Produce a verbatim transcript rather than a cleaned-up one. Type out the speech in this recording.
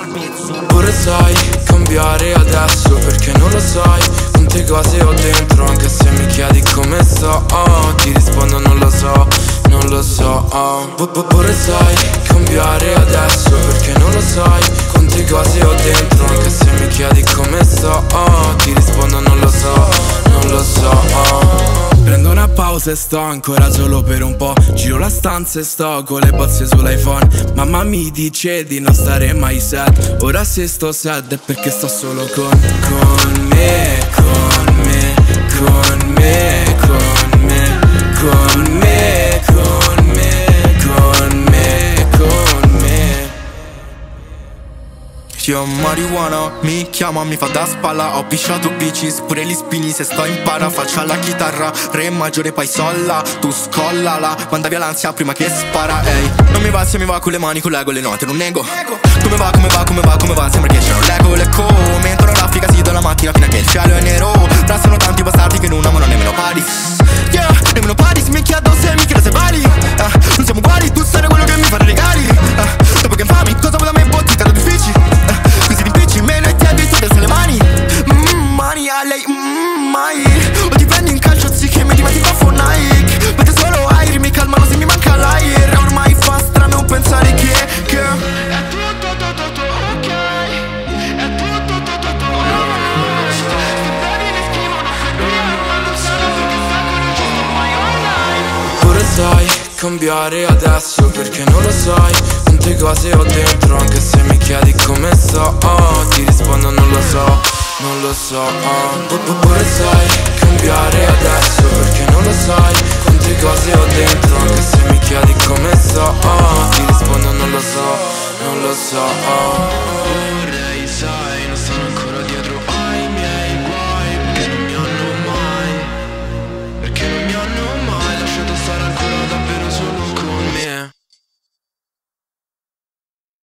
Pure sai cambiare adesso perché non lo sai quante cose ho dentro. Anche se mi chiedi come sto, oh, ti rispondo non lo so, non lo so, oh. Pure sai cambiare adesso perché non lo sai quante cose ho dentro. Anche se mi chiedi come sto, oh, ti rispondo non lo so, non lo so, oh. Prendo una pausa e sto ancora solo per un po'. Giro la stanza e sto con le bozze sull'iPhone. Mamma mi dice di non stare mai sad. Ora se sto sad è perché sto solo con Con me, con me, con me, con me, con me, con me, con me, con me. Io marijuana, mi chiama, mi fa da spalla. Ho pisciato bitches, pure gli spini. Se sto in para faccia la chitarra. Re maggiore poi solla, tu scollala. Manda via l'ansia prima che spara, ehi. Non mi va se mi va con le mani, collego le note, non nego. Come va, come va, come va, come va, sembra che c'è un lego, lecco. Mentre l'Africa si dà la macchina fino a che il cielo è nero. Tra sono tanti bastardi che non amano nemmeno Paris. Yeah, nemmeno Paris, mi chiedo se mi chiedo se vali. uh, Non siamo uguali, tu sei quello che mi fa regali. uh, Dopo che infami, cosa vuoi da me, bottita da uffici? Così rimpicci, meno e ti addi tu le mani. Mmm, mani a lei, mmm, mai. O ti prendi in calcio, zichi, mi diventi baffo Nike. Mette solo airi, mi calmano se mi manca l'air. Ormai fa strano pensare che, che è tutto, tutto, tutto, ok. È tutto, tutto, tutto, alright. Sti bravi ne scrivono follia, ma lo sanno perché sanno che ci sto mai online. Pure sai cambiare adesso perché non lo sai quante cose ho dentro. Anche se mi chiedi come sto, oh, ti rispondo non lo so, non lo so, oh. Pure sai cambiare adesso perché non lo sai quante cose ho dentro.